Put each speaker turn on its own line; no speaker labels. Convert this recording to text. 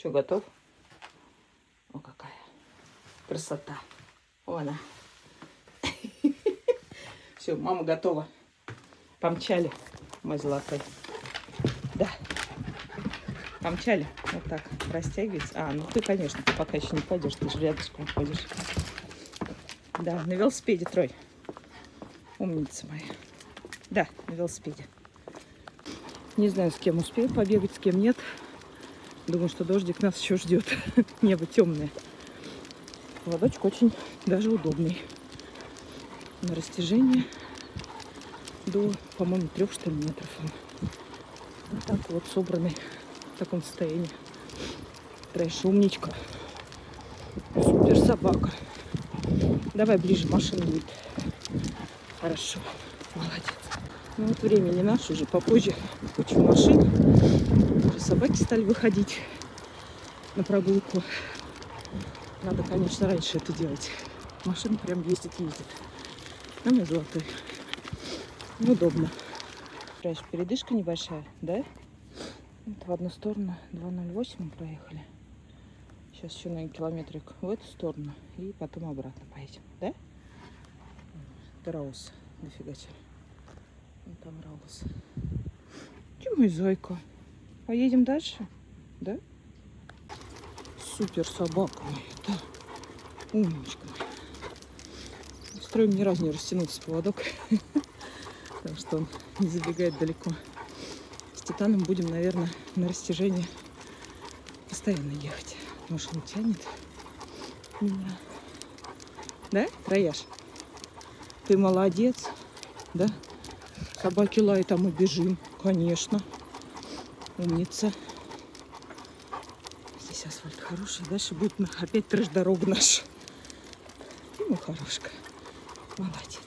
Что, готов? О, какая красота. О, она. Все, мама готова. Помчали, мой золотой. Да. Помчали. Вот так растягивается. А, ну ты, конечно, ты пока еще не пойдешь. Ты же рядышком ходишь. Да, на велосипеде, Трой. Умница моя. Да, на велосипеде. Не знаю, с кем успею побегать, с кем нет. Думаю, что дождик нас еще ждет. Небо темное. Лодочек очень даже удобный. На растяжение до, по-моему, 3, что ли, метров. Вот так вот собранный в таком состоянии. Трэш, умничка. Супер собака. Давай ближе, машина будет. Хорошо. Молодец. Ну вот время не наше, уже попозже. Куча машин. Уже собаки стали выходить на прогулку. Надо, конечно, раньше это делать. Машина прям ездит. А мой золотой. Удобно. Раньше передышка небольшая, да? Вот в одну сторону 2:08 мы проехали. Сейчас еще на километрик в эту сторону. И потом обратно поедем, да? Это Раус. Дофига чего. Вон там Раус. Че, мой зайка? Поедем дальше? Да? Супер собака моя, да. Умничка моя. Строим ни разу не растянуться поводок. Потому что он не забегает далеко. С Титаном будем, наверное, на растяжение постоянно ехать. Машина тянет меня. Да, Трояш? Ты молодец. Да? Собаки лают, а мы бежим. Конечно. Умница. Здесь асфальт хороший. Дальше будет опять трэш-дорога наша. Ты мой хорошка. Молодец.